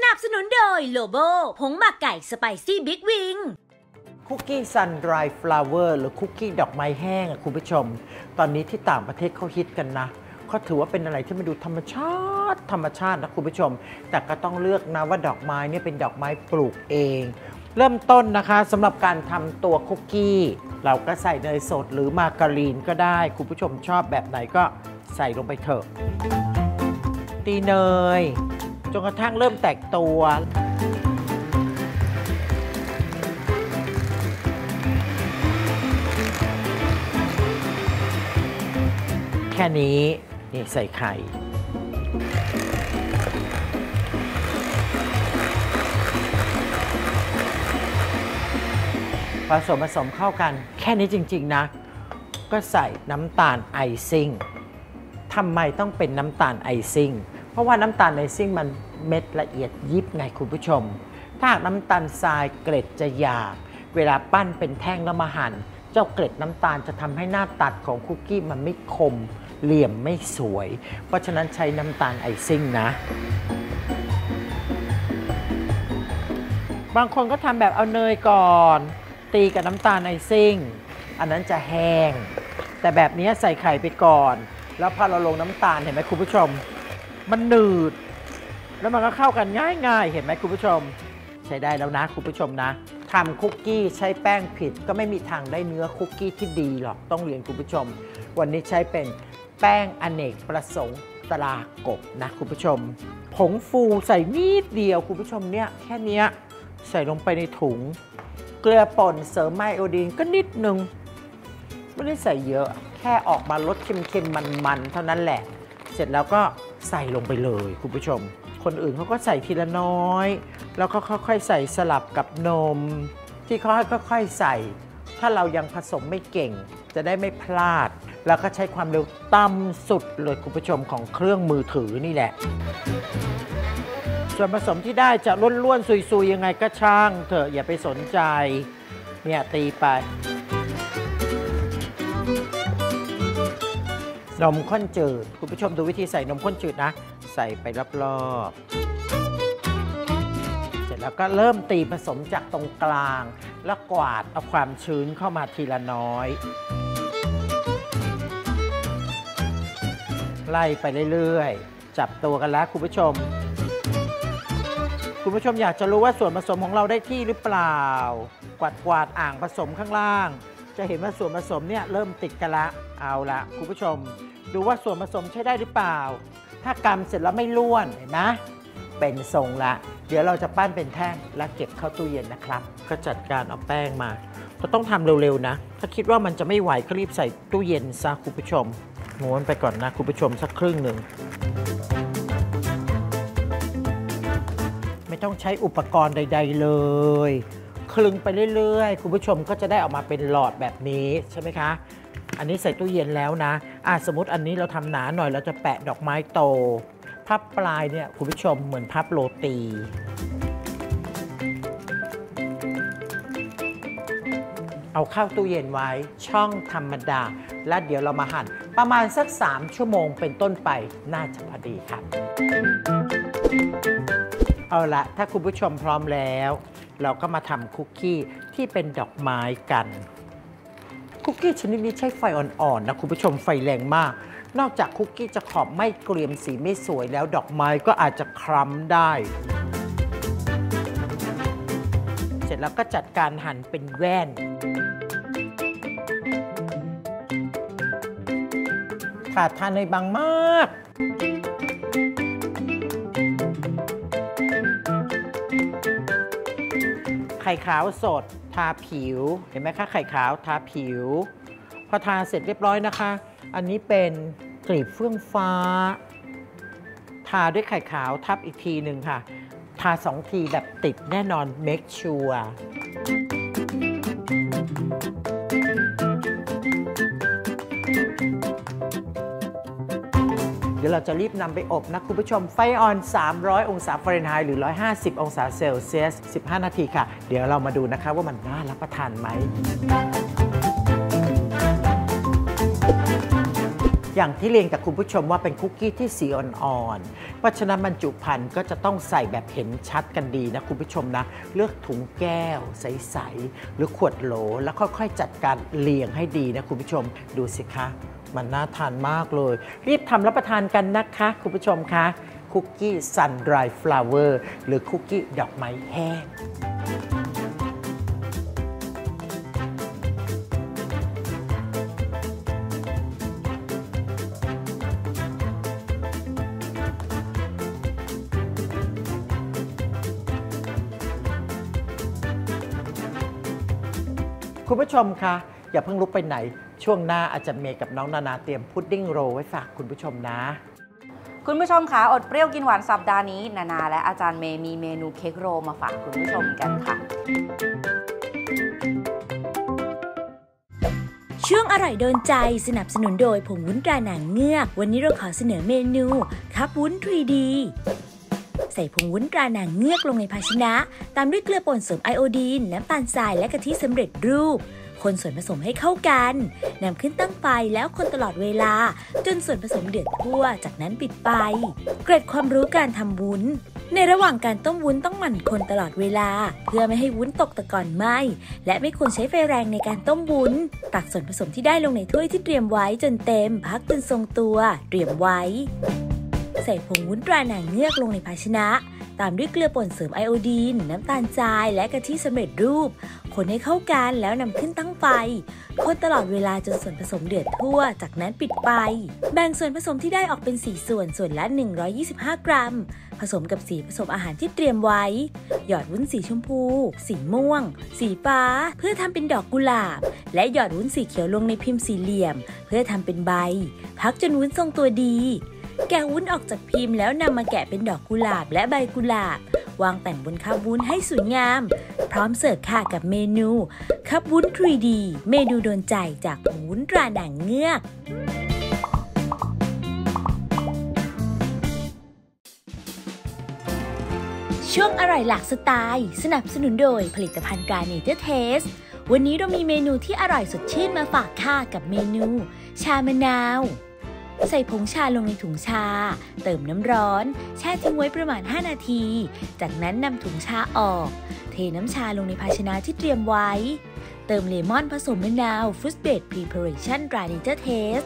นับสนุนโดยโลโบผงหมักไก่สไปซี่บิ๊กวิงคุกกี้ซันดรายฟลาวเวอร์หรือคุกกี้ดอกไม้แห้งคุณผู้ชมตอนนี้ที่ต่างประเทศเขาฮิตกันนะเขาถือว่าเป็นอะไรที่มันดูธรรมชาตินะคุณผู้ชมแต่ก็ต้องเลือกนะว่าดอกไม้เนี่ยเป็นดอกไม้ปลูกเองเริ่มต้นนะคะสำหรับการทำตัวคุกกี้เราก็ใส่เนยสดหรือมาการีนก็ได้คุณผู้ชมชอบแบบไหนก็ใส่ลงไปเถอะตีเนยจนกระทั่งเริ่มแตกตัวแค่นี้นี่ใส่ไข่ผสมเข้ากันแค่นี้จริงๆนะก็ใส่น้ำตาลไอซิ่งทำไมต้องเป็นน้ำตาลไอซิ่งเพราะว่าน้ำตาลไอซิ่งมันเม็ดละเอียดยิบไงคุณผู้ชมถ้าหากน้ำตาลทรายเกล็ดจะหยาบเวลาปั้นเป็นแท่งแล้วมาหั่นเจ้าเกล็ดน้ำตาลจะทำให้หน้าตัดของคุกกี้มันไม่คมเหลี่ยมไม่สวยเพราะฉะนั้นใช้น้ำตาลไอซิ่งนะบางคนก็ทำแบบเอาเนยก่อนตีกับน้ำตาลไอซิ่งอันนั้นจะแห้งแต่แบบนี้ใส่ไข่ไปก่อนแล้วพอเราลงน้ำตาลเห็นไหมคุณผู้ชมมันหนืดแล้วมันก็เข้ากันง่ายๆเห็นไหมคุณผู้ชมใช้ได้แล้วนะคุณผู้ชมนะทำคุกกี้ใช้แป้งผิดก็ไม่มีทางได้เนื้อคุกกี้ที่ดีหรอกต้องเรียนคุณผู้ชมวันนี้ใช้เป็นแป้งอเนกประสงค์ตรากบนะคุณผู้ชมผงฟูใส่นิดเดียวคุณผู้ชมเนี่ยแค่นี้ใส่ลงไปในถุงเกลือป่นเสริมไอโอดีนก็นิดนึงไม่ได้ใส่เยอะแค่ออกมารสเค็มๆมันๆเท่านั้นแหละเสร็จแล้วก็ใส่ลงไปเลยคุณผู้ชมคนอื่นเขาก็ใส่ทีละน้อยแล้วก็ค่อยๆใส่สลับกับนมที่เขาให้ค่อยๆใส่ถ้าเรายังผสมไม่เก่งจะได้ไม่พลาดแล้วก็ใช้ความเร็วต่ำสุดเลยคุณผู้ชมของเครื่องมือถือนี่แหละส่วนผสมที่ได้จะล้วนๆซุยๆยังไงก็ช่างเถอะอย่าไปสนใจเนี่ยตีไปนมข้นจืดคุณผู้ชมดูวิธีใส่นมข้นจืดนะใส่ไปรอบๆเสร็จแล้วก็เริ่มตีผสมจากตรงกลางแล้วกวาดเอาความชื้นเข้ามาทีละน้อยไล่ไปเรื่อยๆจับตัวกันแล้วคุณผู้ชมอยากจะรู้ว่าส่วนผสมของเราได้ที่หรือเปล่ากวาดอ่างผสมข้างล่างจะเห็นว่าส่วนผสมเนี่ยเริ่มติดกันละเอาละคุณผู้ชมดูว่าส่วนผสมใช้ได้หรือเปล่าถ้ากำเสร็จแล้วไม่ร่วนเห็นไหมเป็นทรงละเดี๋ยวเราจะปั้นเป็นแท่งและเก็บเข้าตู้เย็นนะครับก็จัดการเอาแป้งมาก็ต้องทำเร็วๆนะถ้าคิดว่ามันจะไม่ไหวก็รีบใส่ตู้เย็นซะคุณผู้ชมม้วนไปก่อนนะคุณผู้ชมสักครึ่งหนึ่งไม่ต้องใช้อุปกรณ์ใดๆเลยคลึงไปเรื่อยๆคุณผู้ชมก็จะได้ออกมาเป็นหลอดแบบนี้ใช่ไหมคะอันนี้ใส่ตู้เย็นแล้วนะสมมติอันนี้เราทำหนาหน่อยเราจะแปะดอกไม้โตพับปลายเนี่ยคุณผู้ชมเหมือนพับโรตีเอาเข้าตู้เย็นไว้ช่องธรรมดาและเดี๋ยวเรามาหั่นประมาณสัก3 ชั่วโมงเป็นต้นไปน่าจะพอดีครับเอาละถ้าคุณผู้ชมพร้อมแล้วเราก็มาทำคุกกี้ที่เป็นดอกไม้กันคุกกี้ชนิดนี้ใช้ไฟอ่อนๆนะคุณผู้ชมไฟแรงมากนอกจากคุกกี้จะขอบไม่เกรียมสีไม่สวยแล้วดอกไม้ก็อาจจะคล้ำได้เสร็จแล้วก็จัดการหั่นเป็นแว่นขาดทานเนยบางมากไข่ขาวสดทาผิวเห็นไหมคะไข่ขาวทาผิวพอทาเสร็จเรียบร้อยนะคะอันนี้เป็นกลีบเฟื่องฟ้าทาด้วยไข่ขาวทับอีกทีหนึ่งค่ะทา2 ทีแบบติดแน่นอน make sure เดี๋ยวเราจะรีบนำไปอบนะคุณผู้ชมไฟออน300 องศาฟาเรนไฮต์หรือ150 องศาเซลเซียส15 นาทีค่ะเดี๋ยวเรามาดูนะคะว่ามันน่ารับประทานไหมอย่างที่เรียนกับคุณผู้ชมว่าเป็นคุกกี้ที่สีอ่อนๆเพราะฉะนั้นบรรจุภัณฑ์ก็จะต้องใส่แบบเห็นชัดกันดีนะคุณผู้ชมนะเลือกถุงแก้วใสๆหรือขวดโหลแล้วค่อยๆจัดการเรียงให้ดีนะคุณผู้ชมดูสิคะมันน่าทานมากเลยรีบทำรับประทานกันนะคะคุณผู้ชมคะคุกกี้ Sun Dry Flower หรือคุกกี้ดอกไม้แห้งคุณผู้ชมคะอย่าเพิ่งลุกไปไหนช่วงหน้าอาจารย์เมย์กับน้องนานาเตรียมพุดดิ้งโรลไว้ฝากคุณผู้ชมนะคุณผู้ชมคะอดเปรี้ยวกินหวานสัปดาห์นี้นานาและอาจารย์เมย์มีเมนูเค้กโรลมาฝากคุณผู้ชมกันค่ะช่วงอร่อยโดนใจสนับสนุนโดยผงวุ้นตราหนังเงือกวันนี้เราขอเสนอเมนูคัพวุ้น 3D ใส่ผงวุ้นตราหนังเงือกลงในภาชนะตามด้วยเกลือป่นเสริมไอโอดีนน้ำตาลทรายและกะทิสำเร็จรูปคนส่วนผสมให้เข้ากันนำขึ้นตั้งไฟแล้วคนตลอดเวลาจนส่วนผสมเดือดทั่วจากนั้นปิดไฟเกร็ดความรู้การทำวุ้นในระหว่างการต้มวุ้นต้องหมั่นคนตลอดเวลาเพื่อไม่ให้วุ้นตกตะกอนไหม้และไม่ควรใช้ไฟแรงในการต้มวุ้นตักส่วนผสมที่ได้ลงในถ้วยที่เตรียมไว้จนเต็มพักจนทรงตัวเตรียมไว้ใส่ผงวุ้นตราหนังเงือกลงในภาชนะตามด้วยเกลือป่นเสริมไอโอดีนน้ำตาลทรายและกะทิสำเร็จรูปคนให้เข้ากันแล้วนำขึ้นตั้งไฟคนตลอดเวลาจนส่วนผสมเดือดทั่วจากนั้นปิดไฟแบ่งส่วนผสมที่ได้ออกเป็น4ส่วนละ125กรัมผสมกับสีผสมอาหารที่เตรียมไว้หยอดวุ้นสีชมพูสีม่วงสีฟ้าเพื่อทำเป็นดอกกุหลาบและหยอดวุ้นสีเขียวลงในพิมพ์สี่เหลี่ยมเพื่อทำเป็นใบพักจนวุ้นทรงตัวดีแกะวุ้นออกจากพิมพ์แล้วนำมาแกะเป็นดอกกุหลาบและใบกุหลาบวางแต่งบนคัพวุ้นให้สวยงามพร้อมเสิร์ฟค่ะกับเมนูคัพวุ้น 3D เมนูโดนใจจากผงวุ้นตราหนังเงือกช่วงอร่อยหลากสไตล์สนับสนุนโดยผลิตภัณฑ์ตราเนเจอร์เทสวันนี้เรามีเมนูที่อร่อยสดชื่นมาฝากค่ะกับเมนูชามะนาวใส่ผงชาลงในถุงชาเติมน้ำร้อนแช่ทิ้งไว้ประมาณ5นาทีจากนั้นนำถุงชาออกเทน้ำชาลงในภาชนะที่เตรียมไว้เติมเลมอนผสมมะนาว Fruit Based Preparation Dry Nature Taste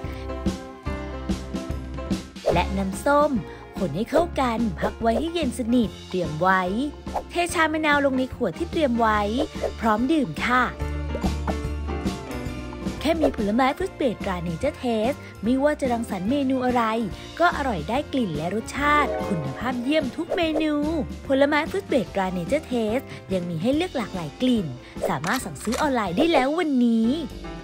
และน้ำส้มคนให้เข้ากันพักไว้ให้เย็นสนิทเตรียมไว้เทชามะนาวลงในขวดที่เตรียมไว้พร้อมดื่มค่ะแค่มีผลไม้ฟรุตเบสตราเนเจอร์เทสไม่ว่าจะรังสรรค์เมนูอะไรก็อร่อยได้กลิ่นและรสชาติคุณภาพเยี่ยมทุกเมนูผลไม้ฟรุตเบสตราเนเจอร์เทสยังมีให้เลือกหลากหลายกลิ่นสามารถสั่งซื้อออนไลน์ได้แล้ววันนี้